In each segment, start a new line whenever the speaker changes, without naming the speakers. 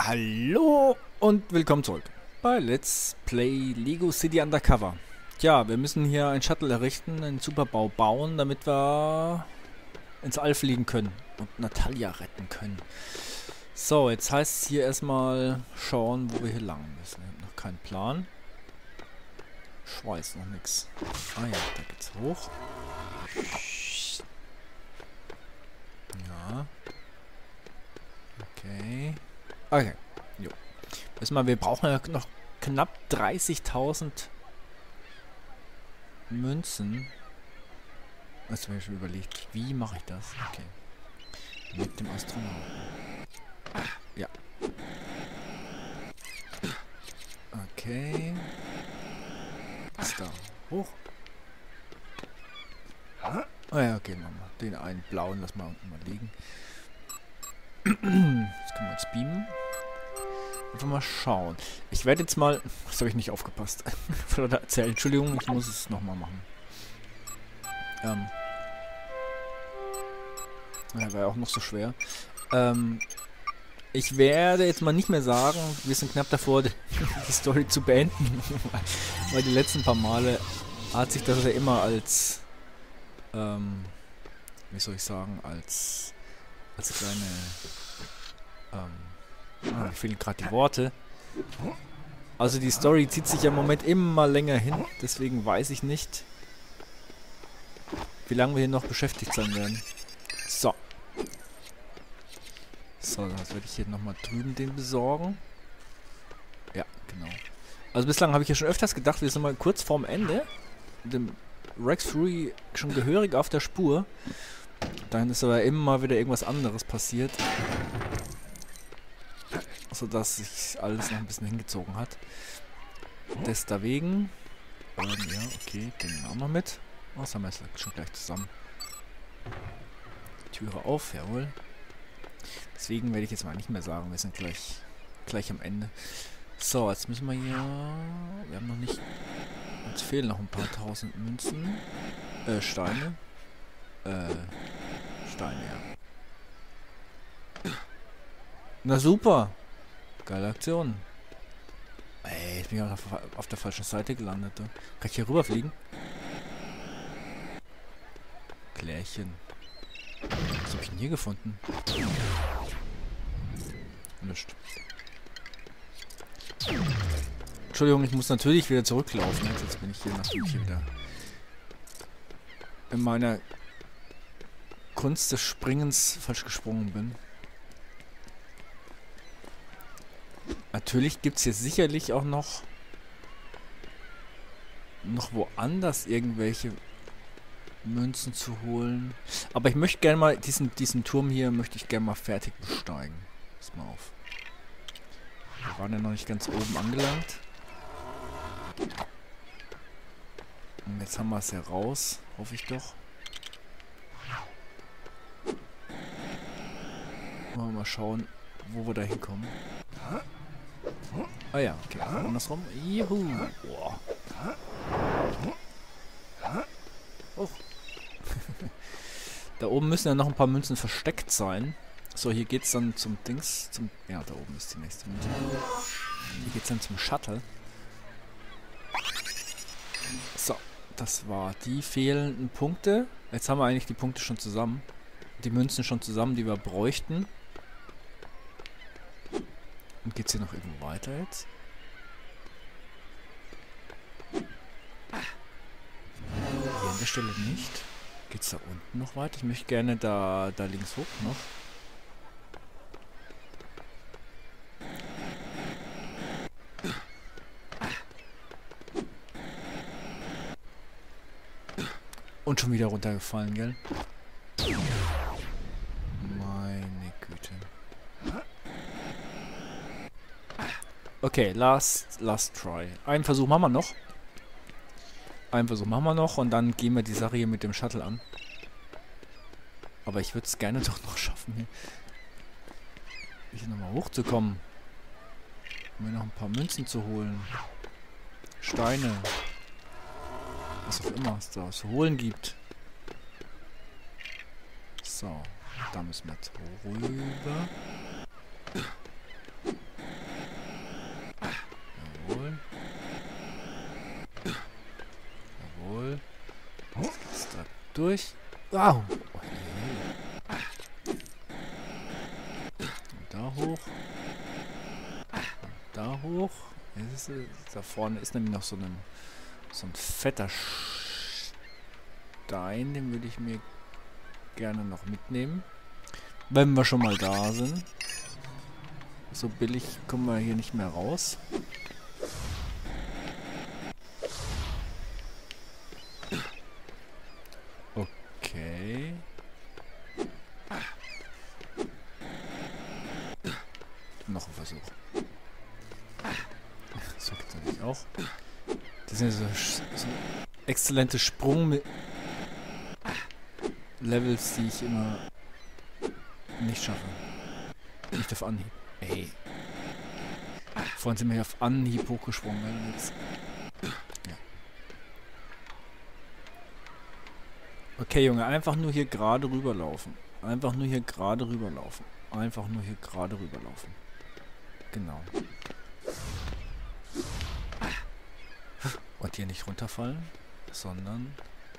Hallo und willkommen zurück bei Let's Play Lego City Undercover. Tja, wir müssen hier einen Shuttle errichten, einen Superbau bauen, damit wir ins All fliegen können und Natalia retten können. So, jetzt heißt es hier erstmal schauen, wo wir hier lang müssen. Ich habe noch keinen Plan. Ich weiß noch nichts. Ah ja, da geht's hoch. Ja. Okay. Okay. Jo. Erstmal, wir brauchen ja noch knapp 30.000 Münzen. Was habe ich schon überlegt? Wie mache ich das? Okay. Mit dem Astronauten. Ja. Okay. Ist da hoch. Ah ja, okay, machen wir. Den einen blauen lassen wir unten mal liegen. Jetzt können wir uns beamen. Einfach mal schauen. Ich werde jetzt mal... Das habe ich nicht aufgepasst. Oder erzählen. Entschuldigung, ich muss es nochmal machen. Ja, war ja auch noch so schwer. Ich werde jetzt mal nicht mehr sagen, wir sind knapp davor, die Story zu beenden. Weil die letzten paar Male hat sich das ja immer als... wie soll ich sagen? Als kleine... mir fehlen gerade die Worte. Also die Story zieht sich ja im Moment immer länger hin. Deswegen weiß ich nicht, wie lange wir hier noch beschäftigt sein werden. So. So, das werde ich hier nochmal drüben den besorgen. Ja, genau. Also bislang habe ich ja schon öfters gedacht, wir sind mal kurz vorm Ende. Dem Rex Fury schon gehörig auf der Spur. Dann ist aber immer wieder irgendwas anderes passiert. Sodass sich alles noch ein bisschen hingezogen hat. Deswegen. Ja, okay, den machen wir mit. Oh, das haben wir jetzt schon gleich zusammen. Türe auf, jawohl. Deswegen werde ich jetzt mal nicht mehr sagen, wir sind gleich am Ende. So, jetzt müssen wir hier... Wir haben noch nicht... Uns fehlen noch ein paar tausend Münzen. Steine. Steine, ja. Na super! Geile Aktion. Ey, jetzt bin ich auf der falschen Seite gelandet. Kann ich hier rüberfliegen? Klärchen. Was habe ich denn hier gefunden? Nischt. Entschuldigung, ich muss natürlich wieder zurücklaufen. Jetzt bin ich hier natürlich wieder in meiner Kunst des Springens falsch gesprungen bin. Natürlich gibt es hier sicherlich auch noch woanders irgendwelche Münzen zu holen. Aber ich möchte gerne mal diesen Turm hier möchte ich gerne mal fertig besteigen. Pass mal auf. Wir waren ja noch nicht ganz oben angelangt. Und jetzt haben wir es ja raus. Hoffe ich doch. Wollen wir mal schauen, wo wir da hinkommen. Ah ja, okay. Andersrum. Juhu. Boah. Oh. Da oben müssen ja noch ein paar Münzen versteckt sein. So, hier geht's dann zum Dings. Ja, da oben ist die nächste Münze. Hier geht's dann zum Shuttle. So, das war die fehlenden Punkte. Jetzt haben wir eigentlich die Punkte schon zusammen. Die Münzen schon zusammen, die wir bräuchten. Und geht's hier noch irgendwo weiter jetzt? Hier an der Stelle nicht. Geht's da unten noch weiter? Ich möchte gerne da links hoch noch. Und schon wieder runtergefallen, gell? Meine Güte. Okay, last try. Einen Versuch machen wir noch. Und dann gehen wir die Sache hier mit dem Shuttle an. Aber ich würde es gerne doch noch schaffen, hier nochmal hochzukommen. Um mir noch ein paar Münzen zu holen. Steine. Was auch immer es da zu holen gibt. So, da müssen wir jetzt rüber. Durch. Wow. Da hoch. Da hoch. Da vorne ist nämlich noch so ein fetter Stein. Den würde ich mir gerne noch mitnehmen. Wenn wir schon mal da sind. So billig kommen wir hier nicht mehr raus. Okay. Noch ein Versuch. So geht's natürlich auch. Das sind so exzellente Sprung-Levels, die ich immer nicht schaffe. Nicht auf Anhieb. Ey. Vorhin sind wir hier auf Anhieb hochgesprungen. Jetzt. Ja. Okay, Junge, einfach nur hier gerade rüberlaufen. Einfach nur hier gerade rüberlaufen. Einfach nur hier gerade rüberlaufen. Genau. Und hier nicht runterfallen, sondern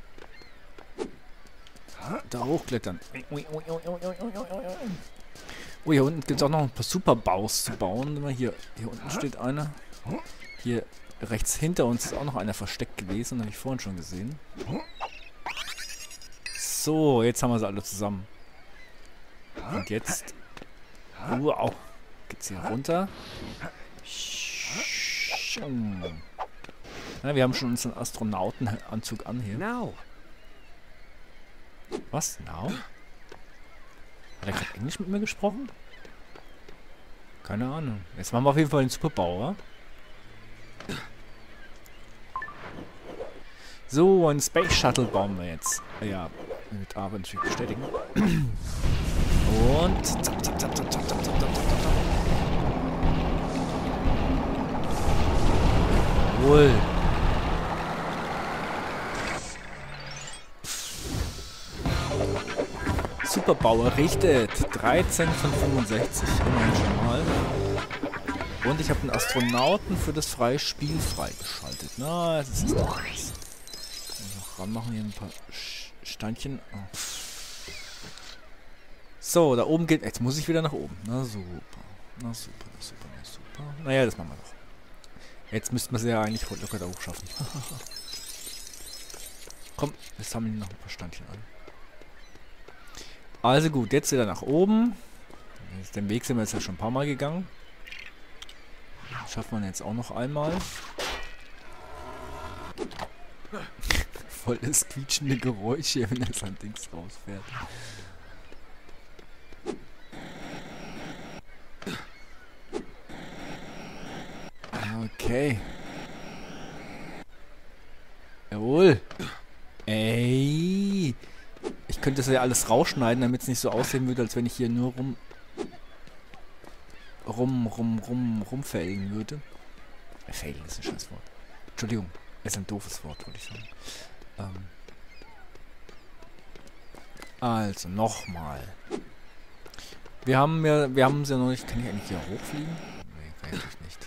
da hochklettern. Oh, hier unten gibt es auch noch ein paar Superbaus zu bauen. Hier unten steht einer. Hier rechts hinter uns ist auch noch einer versteckt gewesen. Habe ich vorhin schon gesehen. So, jetzt haben wir sie alle zusammen. Und jetzt... Wow. Geht's hier runter. Ja, wir haben schon unseren Astronautenanzug an hier.
Now.
Was? Now? Hat er gerade Englisch mit mir gesprochen? Keine Ahnung. Jetzt machen wir auf jeden Fall den Superbauer. So, ein Space Shuttle bauen wir jetzt. Ja, mit A natürlich bestätigen. Und zack, zack, zack, zack, zack, zack, zack, zack, zack. Jawohl. Superbau errichtet. 13 von 65. Immerhin schon mal. Und ich habe einen Astronauten für das freie Spiel freigeschaltet. Na, das ist doch nice. Noch ranmachen hier ein paar Steinchen. Oh. So, da oben geht... Jetzt muss ich wieder nach oben. Na super. Na super, na super, na super. Naja, das machen wir doch. Jetzt müssten wir sie ja eigentlich locker da hoch schaffen. Komm, jetzt haben wir noch ein paar Steinchen an. Also gut, jetzt wieder nach oben. Den Weg sind wir jetzt ja schon ein paar Mal gegangen. Schaffen wir jetzt auch noch einmal. Voll das quietschende Geräusch hier, wenn das an Dings rausfährt. Okay. Jawohl. Ey. Ich könnte das ja alles rausschneiden, damit es nicht so aussehen würde, als wenn ich hier nur rumfällen würde. Fällen ist ein scheiß Wort. Entschuldigung, ist ein doofes Wort, wollte ich sagen. Also, nochmal. Wir haben sie ja noch nicht. Kann ich eigentlich hier hochfliegen? Nee, kann ich nicht.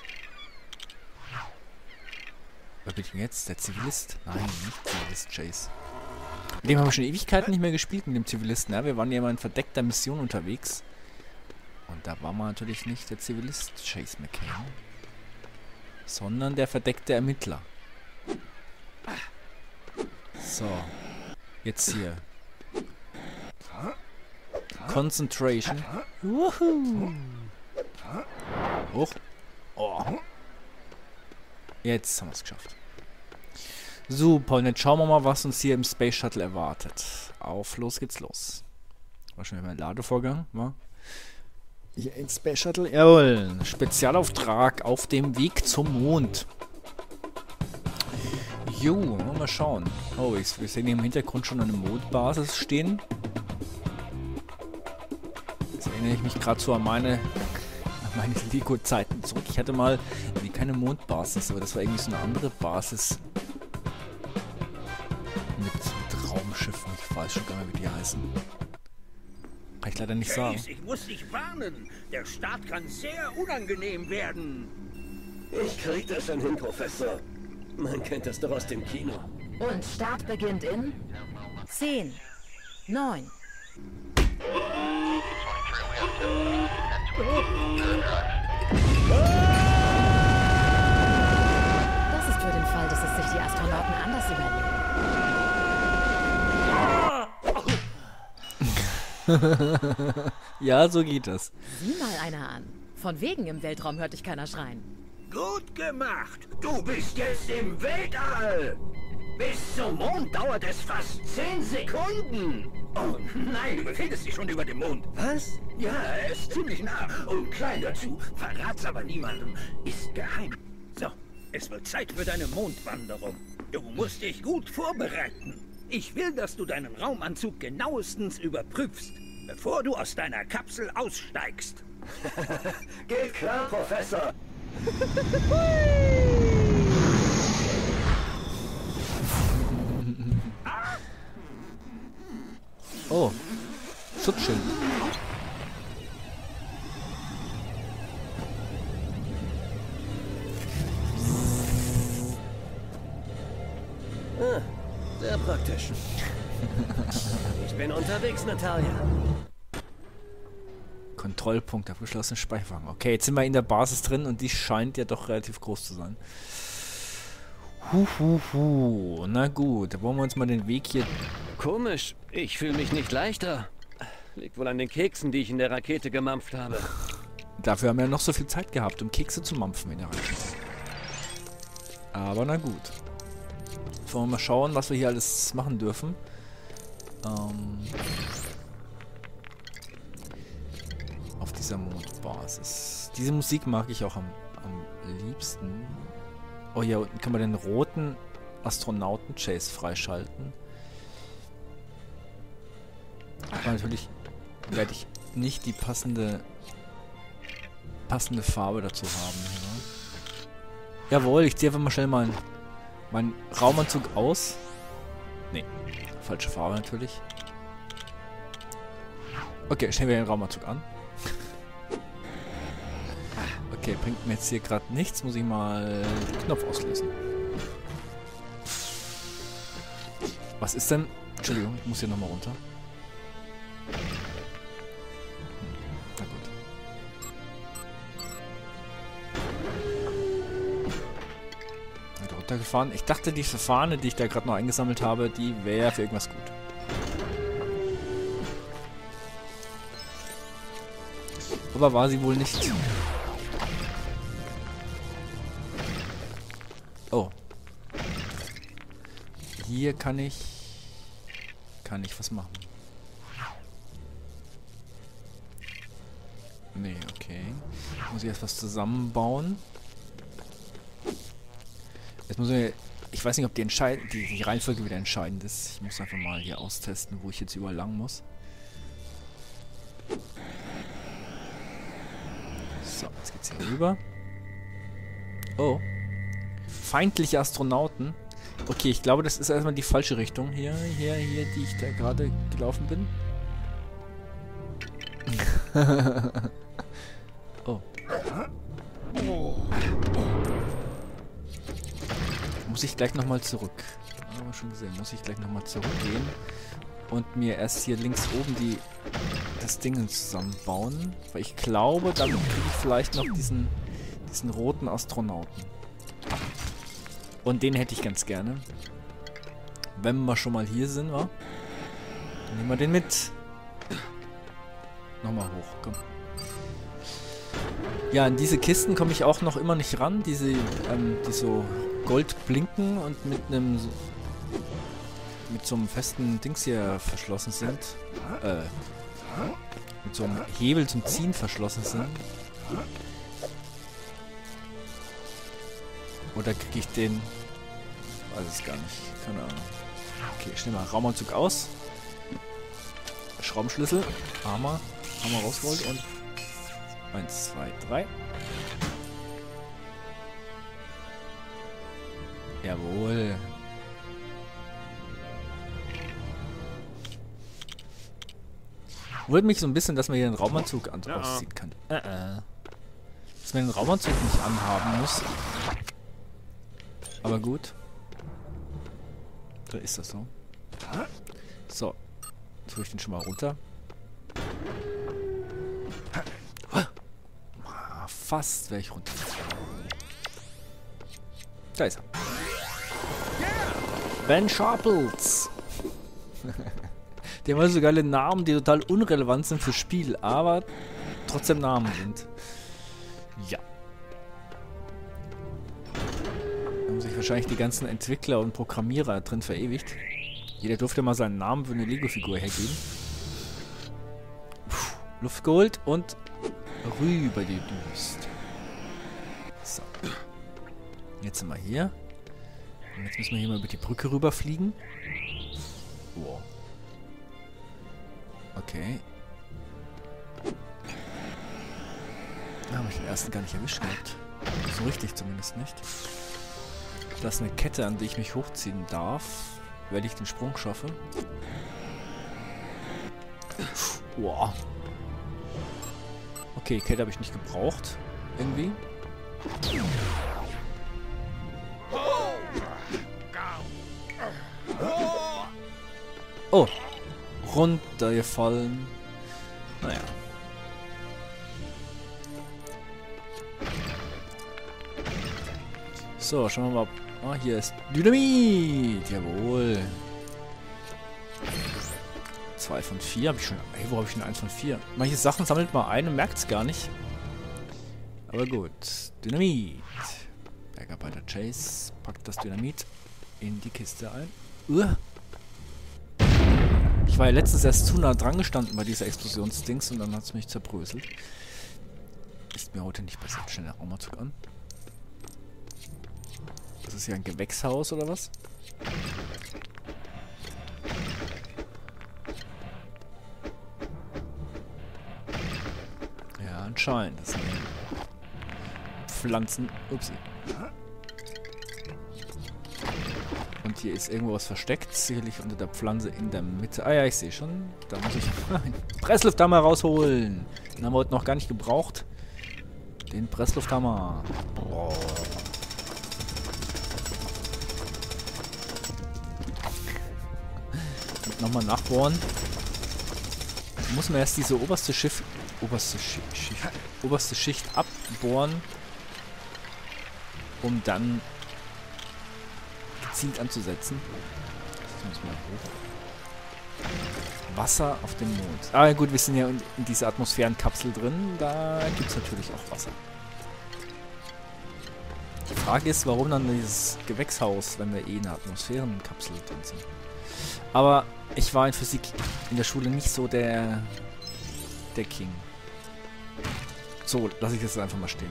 Wer bin ich denn jetzt? Der Zivilist? Nein, nicht Zivilist Chase. Mit dem haben wir schon Ewigkeiten nicht mehr gespielt, mit dem Zivilisten. Ja, wir waren ja mal in verdeckter Mission unterwegs. Und da war man natürlich nicht der Zivilist Chase McCain, sondern der verdeckte Ermittler. So. Jetzt hier. Concentration. Wuhu. Hoch. Oh. Jetzt haben wir es geschafft. Super, und jetzt schauen wir mal, was uns hier im Space Shuttle erwartet. Auf, los geht's los. War schon wieder ein Ladevorgang, wa? Hier in Space Shuttle. Jawohl, Spezialauftrag auf dem Weg zum Mond. Jo, mal schauen. Oh, wir sehen hier im Hintergrund schon eine Mondbasis stehen. Jetzt erinnere ich mich gerade so an meine Lego-Zeiten zurück. Ich hatte mal keine Mondbasis, aber das war irgendwie so eine andere Basis. Mit Raumschiffen, ich weiß schon gar nicht, wie die heißen. Kann ich leider nicht sagen.
Ich muss dich warnen. Der Start kann sehr unangenehm werden.
Ich krieg das schon hin, Professor. Man kennt das doch aus dem Kino.
Und Start beginnt in 10, 9. Das ist für den Fall, dass es sich die Astronauten anders überlegen.
Ja, so geht das.
Sieh mal einer an. Von wegen im Weltraum hört dich keiner schreien.
Gut gemacht.
Du bist jetzt im Weltall. Bis zum Mond dauert es fast 10 Sekunden.
Oh nein, du befindest dich schon über dem Mond.
Was?
Ja, er ist ziemlich nah. Und klein dazu. Verrat's aber niemandem. Ist geheim. So, es wird Zeit für deine Mondwanderung. Du musst dich gut vorbereiten. Ich will, dass du deinen Raumanzug genauestens überprüfst, bevor du aus deiner Kapsel aussteigst.
Geht klar, Professor.
Oh, Schutzschild.
Sehr praktisch. Ich bin unterwegs, Natalia.
Kontrollpunkt, abgeschlossene Speicherwagen. Okay, jetzt sind wir in der Basis drin und die scheint ja doch relativ groß zu sein. Na gut, da wollen wir uns mal den Weg hier...
Komisch, ich fühle mich nicht leichter. Liegt wohl an den Keksen, die ich in der Rakete gemampft habe.
Dafür haben wir ja noch so viel Zeit gehabt, um Kekse zu mampfen in der Rakete. Aber na gut. Jetzt wollen wir mal schauen, was wir hier alles machen dürfen. Auf dieser Mondbasis. Diese Musik mag ich auch am liebsten. Oh, hier unten kann man den roten Astronauten-Chase freischalten. Aber natürlich werde ich nicht die passende Farbe dazu haben. Ne? Jawohl, ich ziehe einfach mal schnell meinen Raumanzug aus. Nee, falsche Farbe natürlich. Okay, stellen wir den Raumanzug an. Okay, bringt mir jetzt hier gerade nichts. Muss ich mal den Knopf auslösen. Was ist denn? Entschuldigung, ich muss hier nochmal runter. Na gut. Weiter runtergefahren. Ich dachte, die Fahne, die ich da gerade noch eingesammelt habe, die wäre für irgendwas gut. Aber war sie wohl nicht. Oh. Hier kann ich was machen. Nee, okay. Muss ich erst was zusammenbauen. Jetzt muss ich weiß nicht, ob die Reihenfolge wieder entscheidend ist. Ich muss einfach mal hier austesten, wo ich jetzt überall lang muss. So, jetzt geht's hier rüber. Oh. Feindliche Astronauten. Okay, ich glaube, das ist erstmal die falsche Richtung hier, die ich da gerade gelaufen bin. Oh. Muss ich gleich nochmal zurück. Haben wir schon gesehen. Muss ich gleich nochmal zurückgehen und mir erst hier links oben das Ding zusammenbauen. Weil ich glaube, damit kriege ich vielleicht noch diesen roten Astronauten. Und den hätte ich ganz gerne. Wenn wir schon mal hier sind, wa? Dann nehmen wir den mit. Nochmal hoch, komm. Ja, an diese Kisten komme ich auch noch immer nicht ran. Die so gold blinken und mit so einem festen Dings hier verschlossen sind. Mit so einem Hebel zum Ziehen verschlossen sind. Oder kriege ich den? Weiß es gar nicht. Keine Ahnung. Okay, schnell mal Raumanzug aus. Schraubenschlüssel. Hammer rausgeholt und 1, 2, 3. Jawohl. Wundert mich so ein bisschen, dass man hier den Raumanzug ausziehen kann. Dass man den Raumanzug nicht anhaben muss. Aber gut. Da ist das so. So. Tue ich den schon mal runter. Fast wäre ich runter. Da ist er. Ben Sharples. Die haben so geile Namen, die total unrelevant sind fürs Spiel, aber trotzdem Namen sind. Ja. Da haben sich wahrscheinlich die ganzen Entwickler und Programmierer drin verewigt. Jeder durfte mal seinen Namen für eine Lego-Figur hergeben. Puh, Luft geholt und rüber gedüst. So. Jetzt sind wir hier. Und jetzt müssen wir hier mal über die Brücke rüberfliegen. Wow. Okay. Da habe ich den ersten gar nicht erwischt gehabt. So richtig zumindest nicht. Das ist eine Kette, an die ich mich hochziehen darf, wenn ich den Sprung schaffe. Wow. Okay, Kette habe ich nicht gebraucht. Irgendwie. Oh. Runtergefallen. Naja. So, schauen wir mal. Ah, hier ist Dynamit. Jawohl. 2 von 4 habe ich schon. Hey, wo habe ich denn 1 von 4? Manche Sachen sammelt man ein und merkt es gar nicht. Aber gut. Dynamit. Bergarbeiter Chase packt das Dynamit in die Kiste ein. Ich war ja letztens erst zu nah dran gestanden bei dieser Explosionsdings und dann hat es mich zerbröselt. Ist mir heute nicht besser. Schnell den Raumanzug an. Das ist hier ein Gewächshaus oder was? Ja, anscheinend. Das sind Pflanzen. Upsi. Und hier ist irgendwo was versteckt. Sicherlich unter der Pflanze in der Mitte. Ah ja, ich sehe schon. Da muss ich einen Presslufthammer rausholen. Den haben wir heute noch gar nicht gebraucht. Den Presslufthammer. Oh. Nochmal nachbohren. Muss man erst diese oberste Schicht abbohren, um dann gezielt anzusetzen. Das muss mal hoch. Wasser auf dem Mond. Ah gut, wir sind ja in dieser Atmosphärenkapsel drin. Da gibt es natürlich auch Wasser. Die Frage ist, warum dann dieses Gewächshaus, wenn wir eh in der Atmosphärenkapsel drin sind. Aber ich war in Physik in der Schule nicht so der King. So, lasse ich das einfach mal stehen.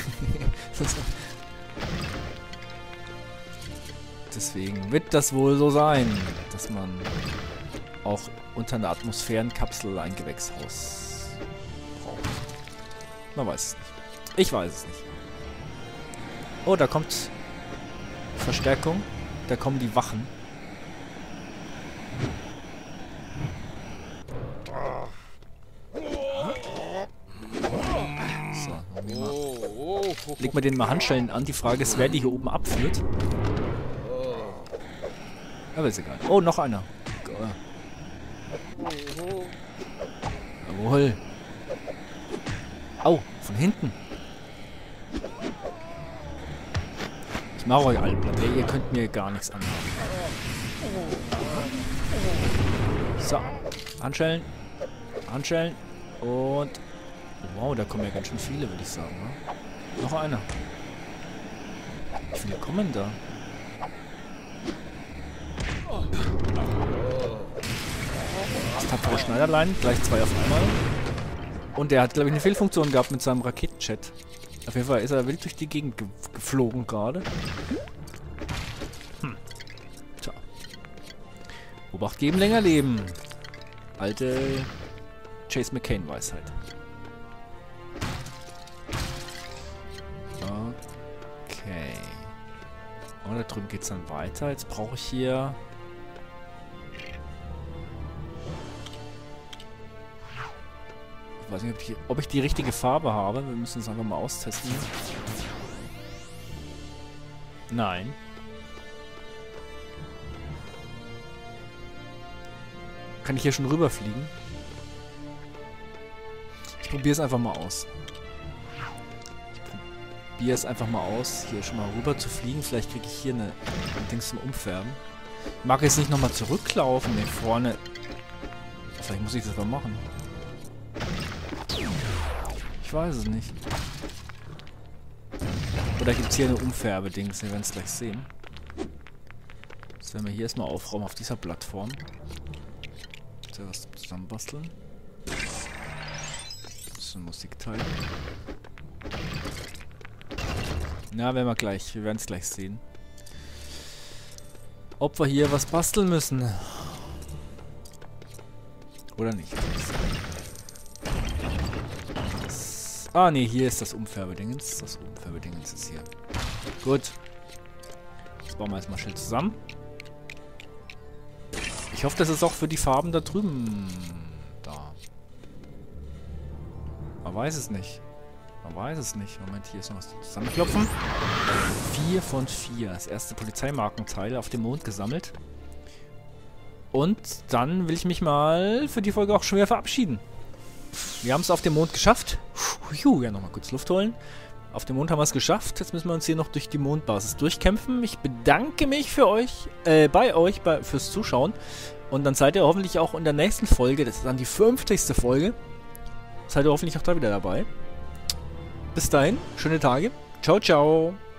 Deswegen wird das wohl so sein, dass man auch unter einer Atmosphärenkapsel ein Gewächshaus braucht. Man weiß es nicht. Ich weiß es nicht. Oh, da kommt Verstärkung. Da kommen die Wachen. Leg mal den mal Handschellen an. Die Frage ist, wer die hier oben abführt. Aber ist egal. Oh, noch einer. Jawohl. Au, von hinten. Ich mache euch alle platt. Ihr könnt mir gar nichts anhaben. So. Handschellen. Handschellen. Und... Wow, da kommen ja ganz schön viele, würde ich sagen. Ne? Noch einer. Wie viele kommen da? Das tapfere Schneiderlein, gleich 2 auf einmal. Und der hat, glaube ich, eine Fehlfunktion gehabt mit seinem Raketenjet. Auf jeden Fall ist er wild durch die Gegend geflogen gerade. Tja. Obacht geben, länger leben. Alte Chase McCain-Weisheit. Okay. Und da drüben geht es dann weiter. Jetzt brauche ich hier... Ich weiß nicht, ob ich die richtige Farbe habe. Wir müssen es einfach mal austesten. Nein. Kann ich hier schon rüberfliegen? Ich probiere es einfach mal aus. Hier schon mal rüber zu fliegen. Vielleicht kriege ich hier ein Ding zum Umfärben. Ich mag jetzt nicht nochmal zurücklaufen. Ne, vorne. Vielleicht muss ich das mal machen. Ich weiß es nicht. Oder gibt es hier eine Umfärbe-Dings? Wir werden es gleich sehen. Das werden wir hier erstmal aufräumen auf dieser Plattform. So, was zusammenbasteln. Das ist ein Musikteil. Na, werden wir gleich. Wir werden es gleich sehen. Ob wir hier was basteln müssen. Oder nicht. Ah, nee, hier ist das Umfärbedingens. Das Umfärbedingens ist hier. Gut. Das bauen wir erstmal schnell zusammen. Ich hoffe, das ist auch für die Farben da drüben da. Man weiß es nicht. Moment, hier ist noch was zusammenklopfen. 4 von 4. Das erste Polizeimarkenteil auf dem Mond gesammelt. Und dann will ich mich mal für die Folge auch schon wieder verabschieden. Wir haben es auf dem Mond geschafft. Ja, nochmal kurz Luft holen. Auf dem Mond haben wir es geschafft. Jetzt müssen wir uns hier noch durch die Mondbasis durchkämpfen. Ich bedanke mich für euch, fürs Zuschauen. Und dann seid ihr hoffentlich auch in der nächsten Folge, das ist dann die 50. Folge, seid ihr hoffentlich auch da wieder dabei. Bis dahin, schöne Tage. Ciao, ciao.